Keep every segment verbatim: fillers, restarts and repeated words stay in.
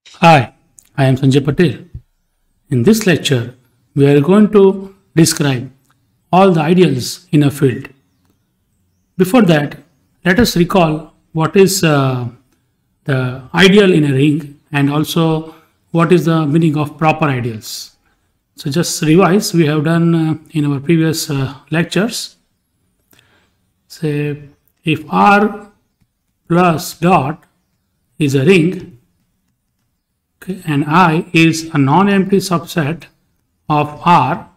Hi, I am Sanjay Patel. In this lecture, we are going to describe all the ideals in a field. Before that, let us recall what is uh, the ideal in a ring and also what is the meaning of proper ideals. So just revise, we have done uh, in our previous uh, lectures. Say if R plus dot is a ring, okay, and I is a non-empty subset of R,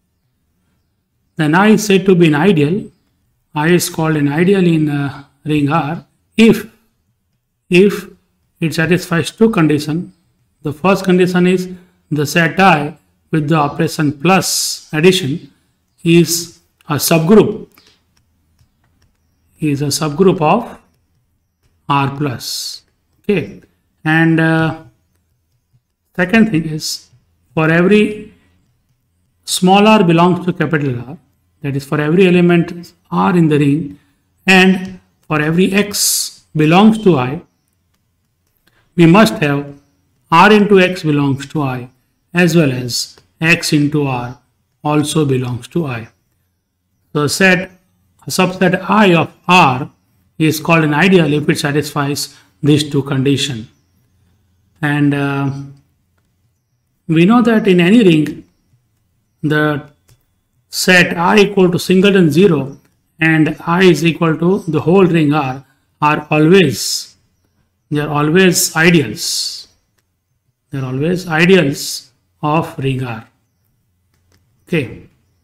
then I is said to be an ideal. I is called an ideal in uh, ring R if if it satisfies two conditions. The first condition is the set I with the operation plus addition is a subgroup is a subgroup of R plus. Okay, and uh, second thing is for every small r belongs to capital R, that is for every element R in the ring, and for every x belongs to I, we must have R into x belongs to I as well as x into R also belongs to I. So set a subset I of R is called an ideal if it satisfies these two conditions. And uh, we know that in any ring, the set I equal to singleton zero and I is equal to the whole ring R are always, they are always ideals. They are always ideals of ring R. Okay.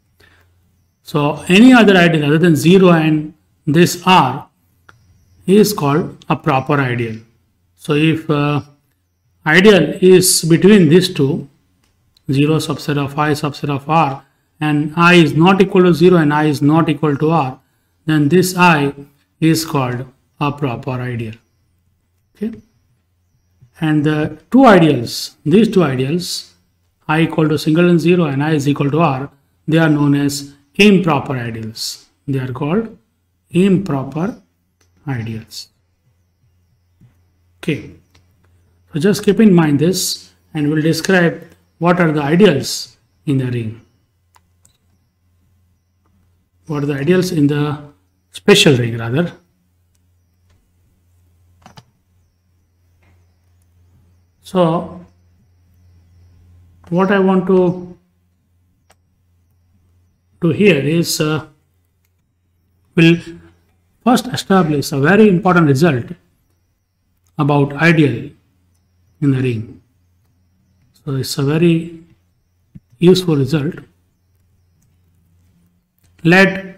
So any other ideal other than zero and this R is called a proper ideal. So if uh, ideal is between these two, zero subset of I subset of R, and I is not equal to zero and I is not equal to R, then this I is called a proper ideal. Okay. And the two ideals, these two ideals, I equal to singleton zero and I is equal to R, they are known as improper ideals. They are called improper ideals. Okay. So just keep in mind this and we'll describe what are the ideals in the ring. What are the ideals in the special ring rather. So what I want to do here is uh, we'll first establish a very important result about ideal in the ring. So it's a very useful result. Let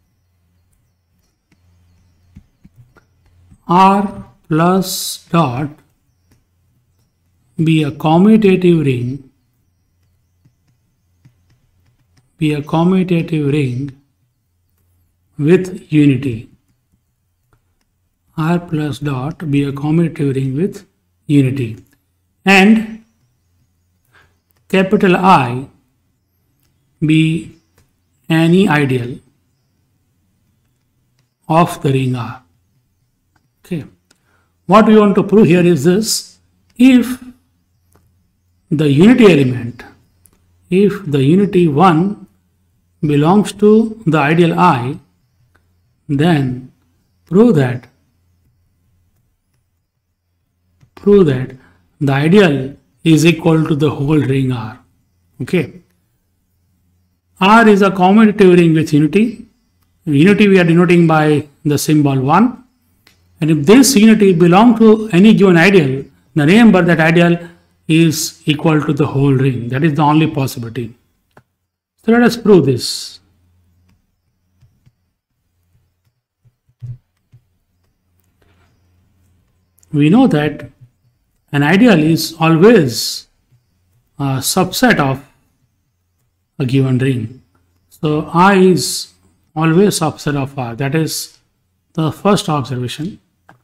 R plus dot be a commutative ring be a commutative ring with unity. R plus dot be a commutative ring with unity, and capital I be any ideal of the ring R. Okay. What we want to prove here is this: if the unity element, if the unity one belongs to the ideal I, then prove that prove that the ideal is equal to the whole ring R. Okay. R is a commutative ring with unity. Unity we are denoting by the symbol one. And if this unity belongs to any given ideal, then remember that ideal is equal to the whole ring. That is the only possibility. So let us prove this. We know that an ideal is always a subset of a given ring. So I is always subset of R. That is the first observation.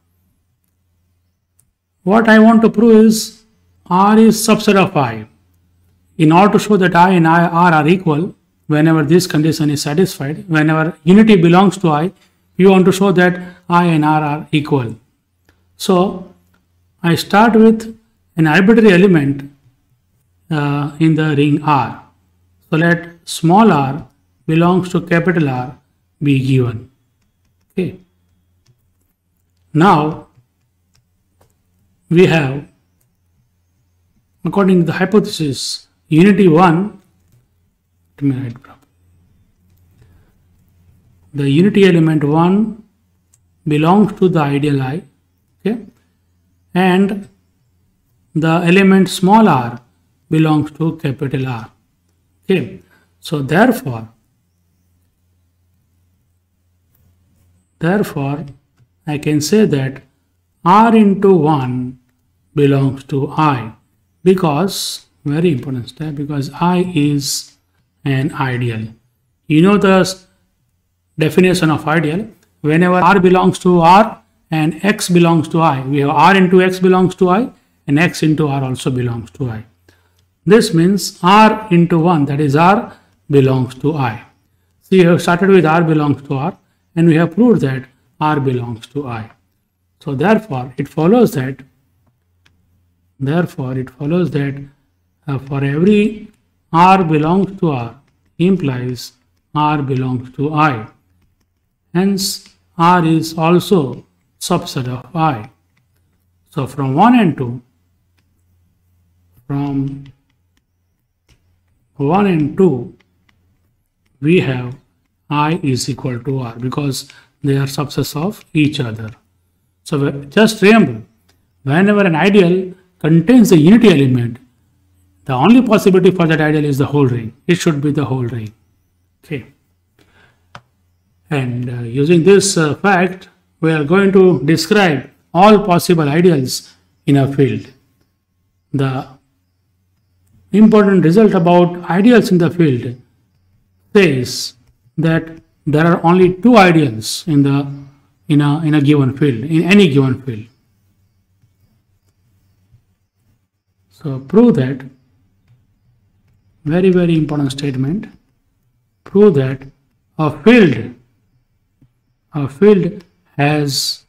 What I want to prove is R is subset of I. In order to show that I and I R are equal, whenever this condition is satisfied, whenever unity belongs to I, you want to show that I and R are equal. So I start with an arbitrary element uh, in the ring R. So let small r belongs to capital R be given. Okay. Now we have, according to the hypothesis, unity one, let me write properly. The unity element one belongs to the ideal I, okay, and the element small r belongs to capital R. Okay, so therefore, therefore, I can say that R into one belongs to I, because, very important step, because I is an ideal. You know the definition of ideal. Whenever R belongs to R and X belongs to I, we have R into X belongs to I and X into R also belongs to I. This means R into one, that is R, belongs to I. So you have started with R belongs to R, and we have proved that R belongs to I. So therefore, it follows that, therefore it follows that uh, for every R belongs to R implies R belongs to I. Hence, R is also subset of I. So from one and two, from one and two, we have I is equal to R because they are subsets of each other. So just remember, whenever an ideal contains a unity element, the only possibility for that ideal is the whole ring. It should be the whole ring. Okay. And uh, using this uh, fact, we are going to describe all possible ideals in a field. The important result about ideals in the field says that there are only two ideals in the in a in a given field, in any given field. So prove that, very very important statement, prove that a field a field has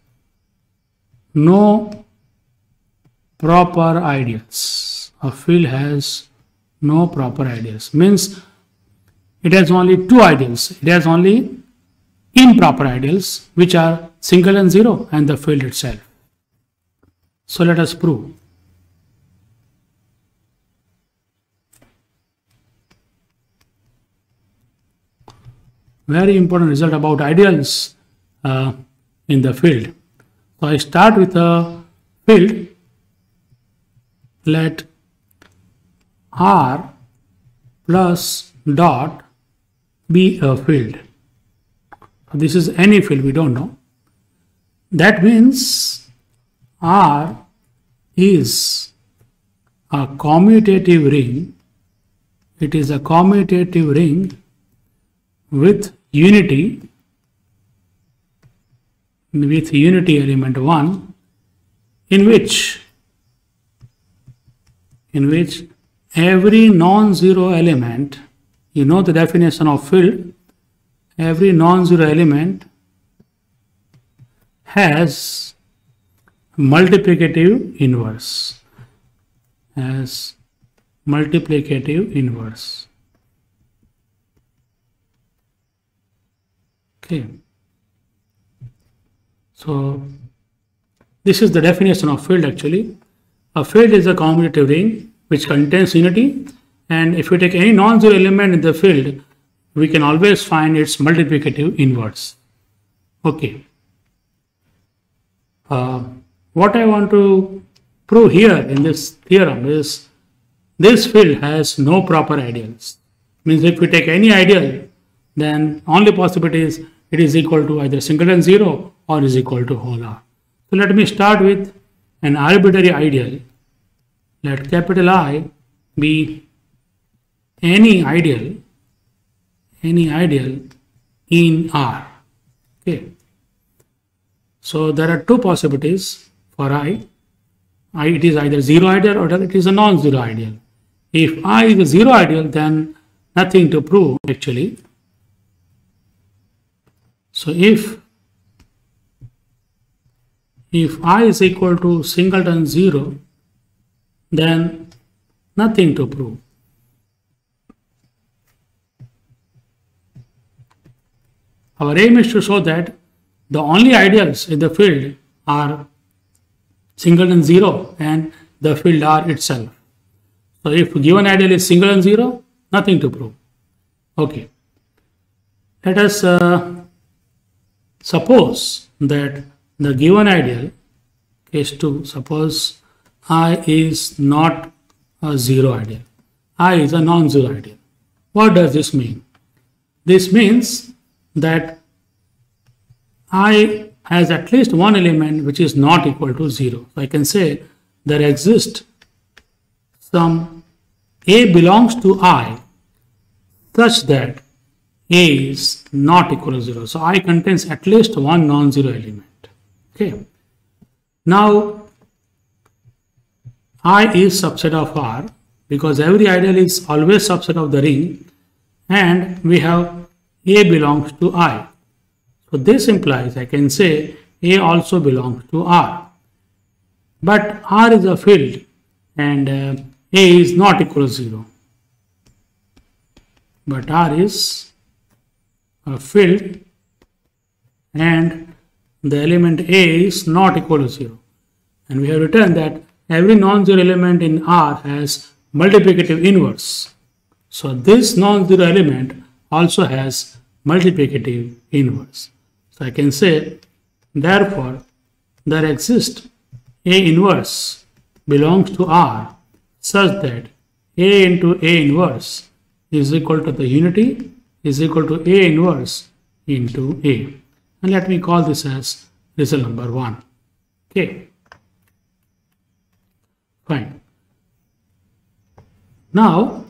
no proper ideals. A field has no proper ideals. Means it has only two ideals. It has only improper ideals, which are singleton zero and the field itself. So let us prove. Very important result about ideals uh, in the field. So I start with a field. Let R plus dot be a field. This is any field, we don't know. That means R is a commutative ring. It is a commutative ring with unity, with unity element one, in which in which every non-zero element, you know the definition of field, every non-zero element has multiplicative inverse, has multiplicative inverse. Okay. So this is the definition of field actually. A field is a commutative ring which contains unity, and if we take any non-zero element in the field, we can always find its multiplicative inverse. Okay. Uh, what I want to prove here in this theorem is this field has no proper ideals. Means if we take any ideal, then only possibility is it is equal to either singleton zero or is equal to whole R. So let me start with an arbitrary ideal. Let capital I be any ideal, any ideal in R. Okay. So there are two possibilities for I. I it is either zero ideal or it is a non-zero ideal. If I is a zero ideal, then nothing to prove actually. So if if I is equal to singleton zero, then nothing to prove. Our aim is to show that the only ideals in the field are singleton zero and the field R itself. So if given ideal is singleton zero, nothing to prove. Okay. Let us uh, suppose that the given ideal, case two, suppose I is not a zero ideal. I is a non-zero ideal. What does this mean? This means that I has at least one element which is not equal to zero. So I can say there exists some A belongs to I such that A is not equal to zero. So I contains at least one non-zero element. Okay. Now I is subset of R because every ideal is always subset of the ring, and we have A belongs to I. So this implies I can say A also belongs to R. But R is a field and uh, A is not equal to zero. But R is a field and the element A is not equal to zero. And we have written that every non-zero element in R has multiplicative inverse. So this non-zero element also has multiplicative inverse. So I can say, therefore, there exists A inverse belongs to R such that A into A inverse is equal to the unity is equal to A inverse into A. And let me call this as result number one. Okay. Fine. Now,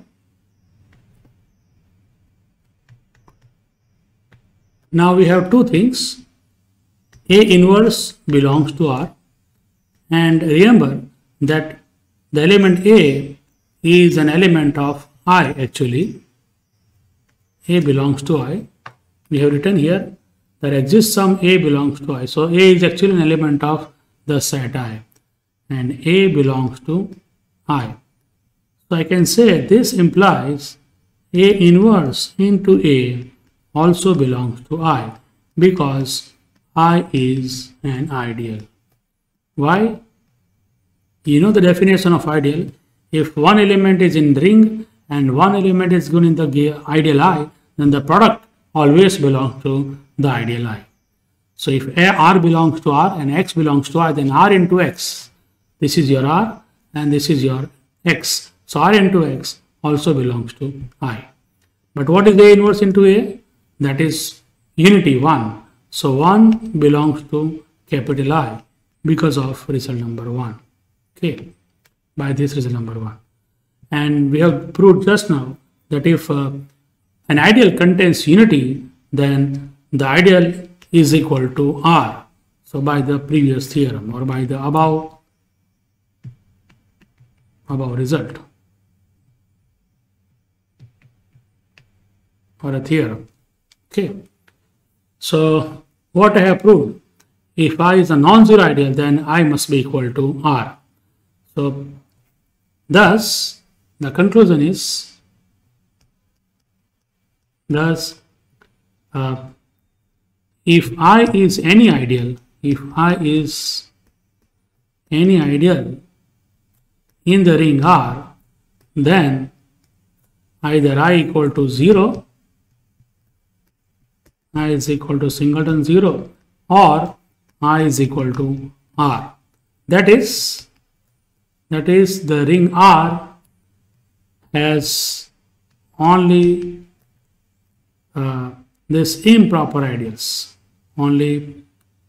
now we have two things. A inverse belongs to R, and remember that the element A is an element of I actually. A belongs to I. We have written here there exists some A belongs to I. So A is actually an element of the set I, and A belongs to I. So I can say this implies A inverse into A also belongs to I because I is an ideal. Why? You know the definition of ideal. If one element is in ring and one element is given in the ideal I, then the product always belongs to the ideal I. So if A, R belongs to R and X belongs to I, then R into X. This is your R and this is your X. So R into X also belongs to I. But what is A inverse into A? That is unity one. So one belongs to capital I because of result number one. Okay, by this result number one. And we have proved just now that if uh, an ideal contains unity, then the ideal is equal to R. So by the previous theorem or by the above, above result or a theorem. Okay. So what I have proved, if I is a non-zero ideal, then I must be equal to R. So thus the conclusion is, thus uh, if I is any ideal, if I is any ideal in the ring R, then either I equal to zero, I is equal to singleton zero, or I is equal to R. That is, that is the ring R has only uh, this improper ideals, only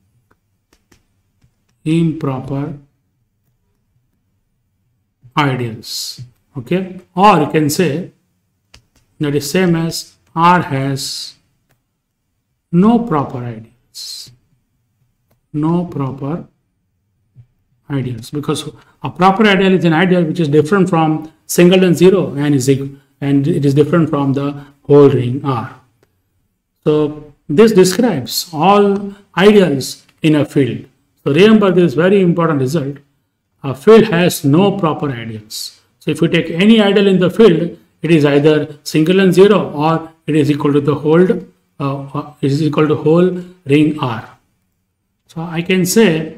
improper ideals. Okay, or you can say that is same as R has no proper ideals, no proper ideals, because a proper ideal is an ideal which is different from singleton zero and is and it is different from the whole ring R. So this describes all ideals in a field. So remember this very important result. a field has no proper ideals. So if you take any ideal in the field, it is either single and zero, or it is equal to the whole uh, it is equal to whole ring R. So I can say,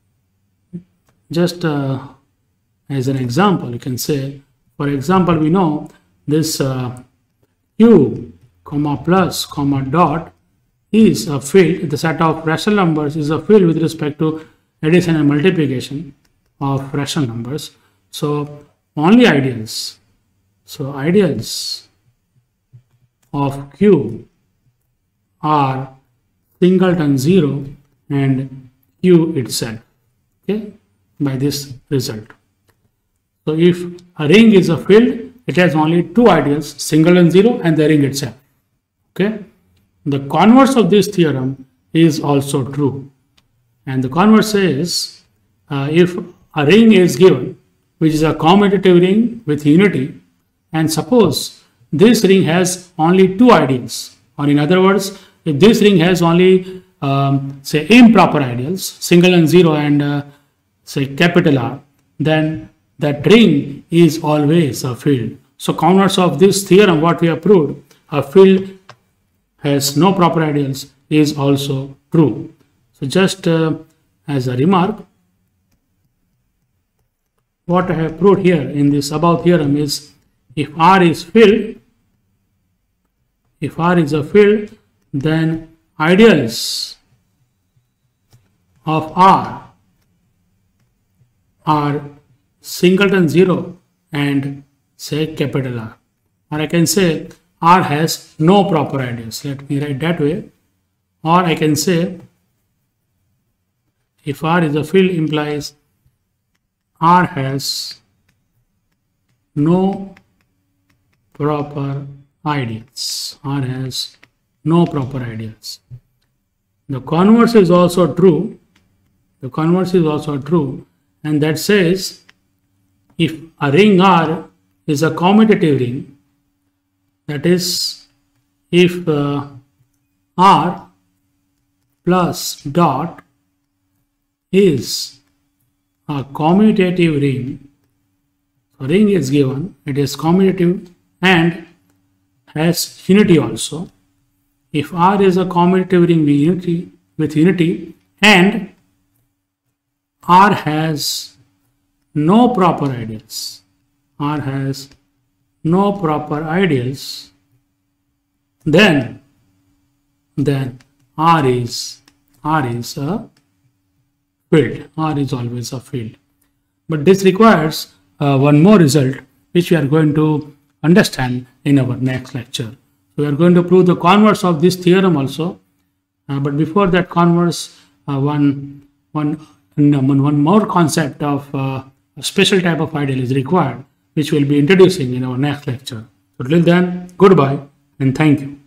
just uh, as an example, you can say, for example, we know this uh, Q comma plus comma dot is a field. The set of rational numbers is a field with respect to addition and multiplication of rational numbers. So only ideals. So ideals of Q are singleton zero and Q itself. Okay, by this result. So if a ring is a field, it has only two ideals, singleton zero and the ring itself. Okay, the converse of this theorem is also true, and the converse is uh, if a ring is given which is a commutative ring with unity, and suppose this ring has only two ideals, or in other words, if this ring has only um, say improper ideals, singleton zero and uh, say capital R, then that ring is always a field. So converse of this theorem, what we have proved, a field has no proper ideals, is also true. So just uh, as a remark, what I have proved here in this above theorem is, if R is field, if R is a field, then ideals of R are singleton zero and say capital R. Or I can say R has no proper ideals. Let me write that way. Or I can say if R is a field implies R has no proper ideals. R has no proper ideals. The converse is also true. The converse is also true, and that says if a ring R is a commutative ring, that is, if uh, R plus dot is a commutative ring, so ring is given, it is commutative and has unity also. If R is a commutative ring with unity, with unity and R has no proper ideals, R has no proper ideals, then then R is R is a field. R is always a field. But this requires uh, one more result, which we are going to understand in our next lecture. So we are going to prove the converse of this theorem also. Uh, but before that converse, uh, one one one more concept of uh, a special type of ideal is required, which we will be introducing in our next lecture. So till then, goodbye and thank you.